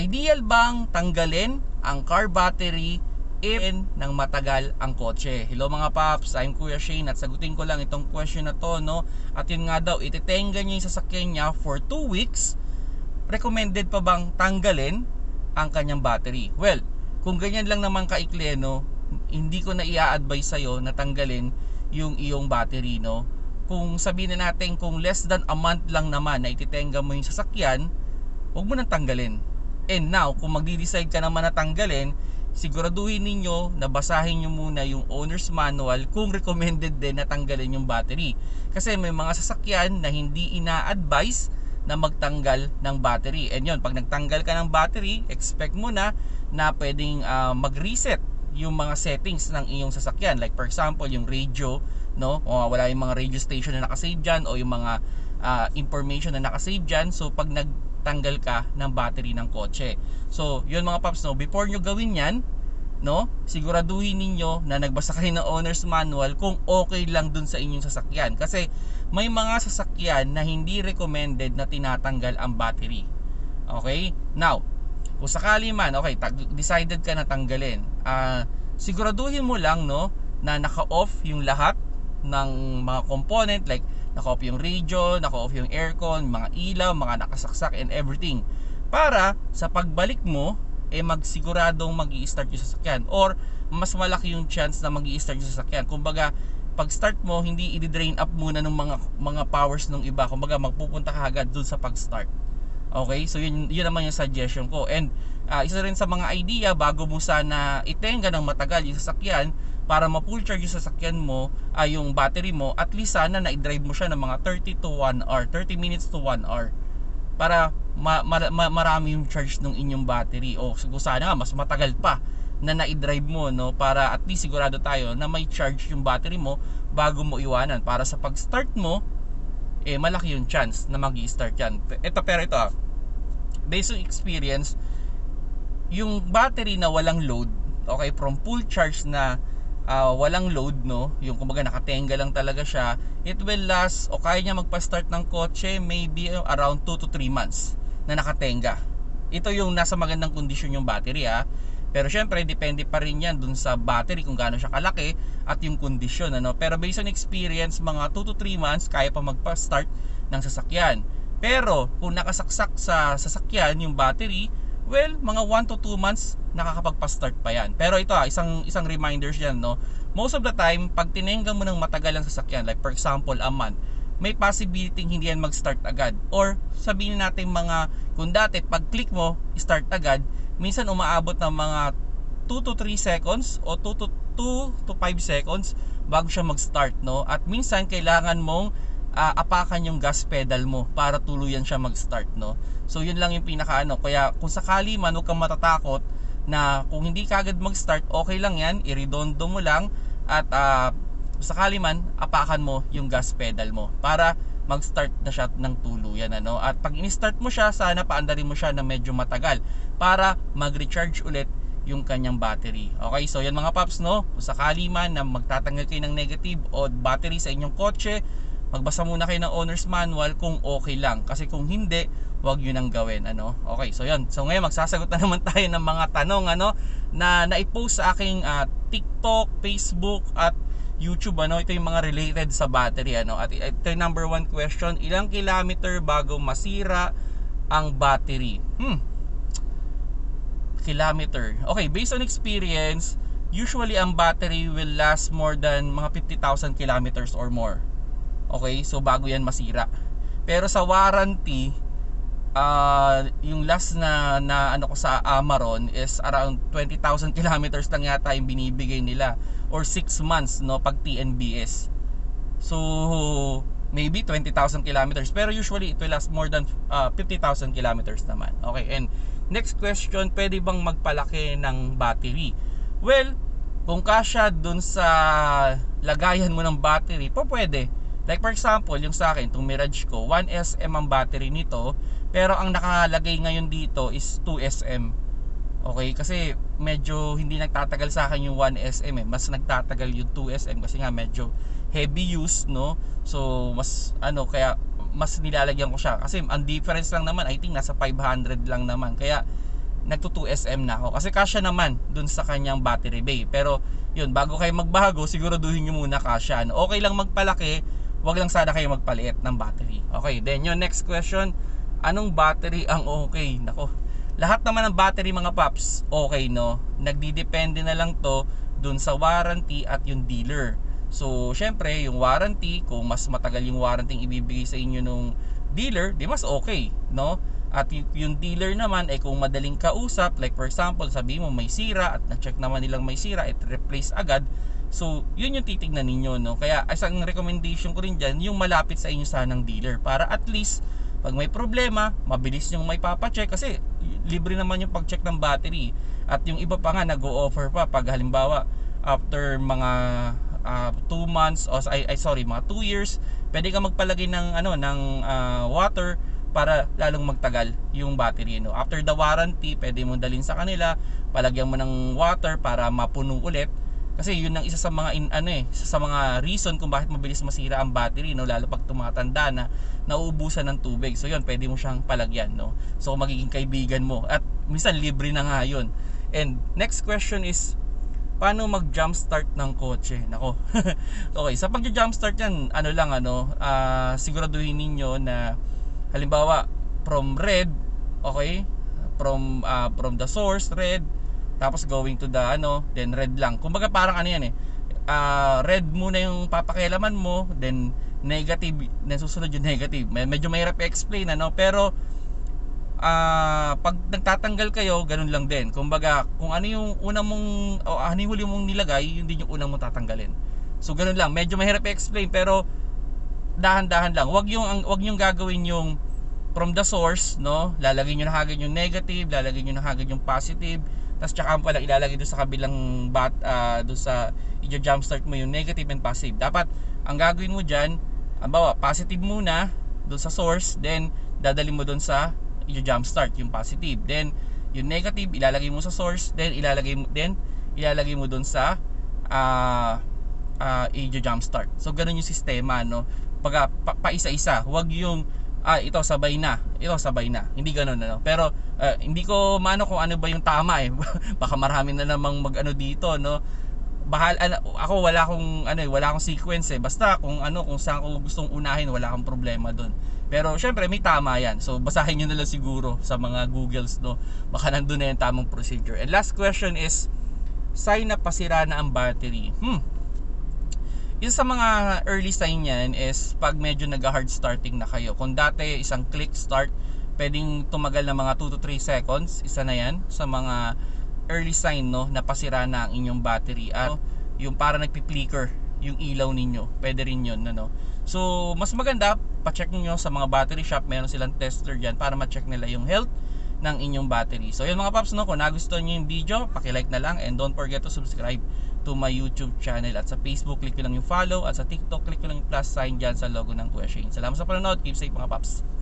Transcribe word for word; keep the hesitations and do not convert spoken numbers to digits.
ideal bang tanggalin ang car battery in ng matagal ang kotse? Hello mga paps, I'm Kuya Shane at sagutin ko lang itong question na to, no? At yun nga daw, ititenga niya yung sasakyan niya for two weeks. Recommended pa bang tanggalin ang kanyang battery? Well, kung ganyan lang naman kaikli, no, hindi ko na i-advise sa'yo na tanggalin yung iyong battery, no? Kung sabihin na natin kung less than a month lang naman na ititenga mo yung sasakyan, huwag mo nang tanggalin. And now, kung magdi-decide ka naman na tanggalin, siguraduhin ninyo na basahin nyo muna yung owner's manual kung recommended din na tanggalin yung battery. Kasi may mga sasakyan na hindi ina-advise na magtanggal ng battery. And yun, pag nagtanggal ka ng battery, expect mo na na pwedeng uh, mag-reset yung mga settings ng iyong sasakyan. Like for example, yung radio, no? O wala yung mga radio station na nakasave dyan o yung mga uh, information na nakasave dyan. So pag nagtanggal ka ng battery ng kotse. So yun mga paps, no? Before nyo gawin yan, no, siguraduhin ninyo na nagbasa kayo ng owner's manual kung okay lang dun sa inyong sasakyan. Kasi may mga sasakyan na hindi recommended na tinatanggal ang battery. Okay? Now, kung sakali man, okay, decided ka na tanggalin, uh, siguraduhin mo lang, no, na naka-off yung lahat ng mga component, like naka-off yung radio, naka-off yung aircon, mga ilaw, mga nakasaksak and everything, para sa pagbalik mo eh magsiguradong mag-i-start yung sasakyan, or mas malaki yung chance na mag-i-start yung sasakyan. Kumbaga, pag start mo, hindi i-drain up muna ng mga mga powers ng iba. Kumbaga, magpupunta ka agad dun sa pag-start. Okay, so yun, yun naman yung suggestion ko. And uh, isa rin sa mga idea, bago mo sana itenga ng matagal yung sasakyan, para ma-full charge yung sasakyan mo, uh, yung battery mo, at least sana na-drive mo siya ng mga thirty to one hour, thirty minutes to one hour, para ma ma ma marami yung charge ng inyong battery. O sana nga mas matagal pa na na-drive mo, no, para at least sigurado tayo na may charge yung battery mo bago mo iwanan, para sa pag-start mo eh malaki yung chance na magi-start yan. Ito, pero ito, based on experience, yung battery na walang load, okay, from full charge na uh, walang load, no, yung kumbaga nakatenga lang talaga siya, it will last, o kaya niya magpa-start ng kotse maybe around two to three months na nakatenga. Ito yung nasa magandang kondisyon yung battery, ha. Pero syempre, depende pa rin yan dun sa battery kung gaano siya kalaki at yung kondisyon, ano. Pero based on experience, mga two to three months kaya pa magpa-start ng sasakyan. Pero kung nakasaksak sa sasakyan yung battery, well, mga one to two months nakakapagpa-start pa yan. Pero ito, ah, isang isang reminders yan, no. Most of the time, pag tinenggang mo ng matagal ang sasakyan, like for example, a month, may possibility hindi yan mag-start agad. Or sabihin natin mga, kung dati pag click mo, start agad, minsan umaabot ng mga two to three seconds o two to five seconds bago siya mag-start, no? At minsan kailangan mong uh, apakan yung gas pedal mo para tuluyan siya mag-start, no? So yun lang yung pinakaano. Kaya kung sakali man, huwag kang matatakot na kung hindi ka agad mag-start, okay lang yan, i-redondo mo lang, at uh, sakali man, apakan mo yung gas pedal mo para mag-start na siya ng tuluyan, ano. At pag in-start mo siya, sana paandarin mo siya na medyo matagal para mag-recharge ulit yung kanyang battery. Okay, so yan mga paps, no. Kung sakali man na magtatanggal kayo ng negative o battery sa inyong kotse, magbasa muna kayo ng owner's manual kung okay lang. Kasi kung hindi, wag yun ang gawin, ano. Okay, so yan. So ngayon magsasagot na naman tayo ng mga tanong, ano, na naipost sa aking uh, TikTok, Facebook at YouTube, ano. Ito yung mga related sa battery, ano. At ito yung number one question: ilang kilometer bago masira ang battery? Hmm. Kilometer. Okay, based on experience, usually ang battery will last more than mga fifty thousand kilometers or more. Okay, so bago yan masira. Pero sa warranty, uh, yung last na, na ano ko sa Amaron is around twenty thousand kilometers lang yata yung binibigay nila, or six months, no, pag T N B S. So maybe twenty thousand kilometers, pero usually it will last more than uh, fifty thousand kilometers naman. Okay, and next question, pwede bang magpalaki ng battery? Well, kung kasya dun sa lagayan mo ng battery, po pwede. Like for example, yung sa akin, itong Mirage ko, one S M ang battery nito, pero ang nakalagay ngayon dito is two S M. Okay, kasi medyo hindi nagtatagal sa akin yung one S M, eh. Mas nagtatagal yung two S M kasi nga medyo heavy use, no. So mas ano, kaya mas nilalagyan ko siya kasi ang difference lang naman, I think nasa five hundred lang naman. Kaya nagto two S M na ako. Kasi kasya naman dun sa kanyang battery bay. Pero yun, bago kayo magbago, siguraduhin nyo muna kasya. No? Okay lang magpalaki, wag lang sana kayo magpaliit ng battery. Okay, then yung next question, anong battery ang okay? Nako, lahat naman ng battery mga paps, okay no? Nagdidepende na lang to dun sa warranty at yung dealer. So, syempre, yung warranty, kung mas matagal yung warranty ibibigay sa inyo nung dealer, di mas okay, no? At yung dealer naman ay kung madaling kausap, like for example, sabi mo may sira at na-check naman nilang may sira, it replace agad. So, yun yung titignan ninyo, no? Kaya isang recommendation ko rin dyan, yung malapit sa inyo sanang dealer para at least pag may problema, mabilis yung may papacheck kasi libre naman yung pag-check ng battery. At yung iba pa nga nag-o-offer pa pag halimbawa after mga two months o ay, ay sorry, mga two years, pwede ka magpalagay ng ano ng uh, water para lalong magtagal yung battery, no? After the warranty, pwede mo dalhin sa kanila, palagyan mo ng water para mapuno ulit. Kasi yun ang isa sa mga in, ano eh, isa sa mga reason kung bakit mabilis masira ang battery, no? Lalo pag tumatanda na, nauubusan ng tubig. So yun, pwede mo siyang palagyan, no? So magiging kaibigan mo at minsan libre na nga yun. And next question is, paano mag jump start ng kotse? Nako. Okay, sa pag jump start yan, ano lang ano, uh, siguraduhin ninyo na halimbawa from red, okay? From uh, from the source red, tapos going to the ano, then red lang. Kumbaga parang ano yan eh. Uh, red muna yung papakialaman mo, then negative, then susunod yung negative. Medyo mahirap i-explain ano, pero uh, pag nagtatanggal kayo, ganun lang din. Kumbaga, kung ano yung unang mong o ano yung huli mong nilagay, yun din yung unang mong tatanggalin. So ganun lang, medyo mahirap i-explain pero dahan-dahan lang. Wag yung wag yung gagawin yung from the source, no? Lalagay niyo na agad yung negative, lalagay niyo na agad yung positive, tapos tsaka pa lang ilalagay doon sa kabilang bat uh, doon sa i-jump start mo yung negative and positive. Dapat ang gagawin mo diyan, halimbawa positive muna doon sa source, then dadalhin mo doon sa i-jump start yung positive. Then yung negative ilalagay mo sa source, then ilalagay mo then ilalagay mo doon sa uh, uh, i-jump start. So ganun yung sistema, no? Pag pa, pa isa-isa, wag yung ah ito sabay na, ito sabay na. Hindi ganoon ano. Pero uh, hindi ko maano kung ano ba yung tama eh. Baka marami na namang mag-ano dito, no. Bahal ano, ako wala akong ano, wala akong sequence eh. Basta kung ano, kung saan ko gustong unahin, wala akong problema doon. Pero syempre may tama yan. So basahin niyo na lang siguro sa mga Googles, no. Baka nandoon na yung tamang procedure. And last question is, sign na pasira na ang battery. Hmm. Isa sa mga early sign yan is pag medyo nag-hard starting na kayo. Kung dati isang click start, pwedeng tumagal na mga two to three seconds. Isa na yan sa mga early sign, no, na pasira na ang inyong battery. At yung para nagpi-flicker yung ilaw ninyo, pwede rin yun, no? So mas maganda, pa-check niyo sa mga battery shop. Meron silang tester dyan para ma-check nila yung health ng inyong battery. So yun mga paps, no, kung nagustuhan nyo yung video, paki-like na lang and don't forget to subscribe to my YouTube channel. At sa Facebook, click ko lang yung follow, at sa TikTok, click ko lang yung plus sign dyan sa logo ng Kuya Shane. Salamat sa panonood, keep safe mga paps.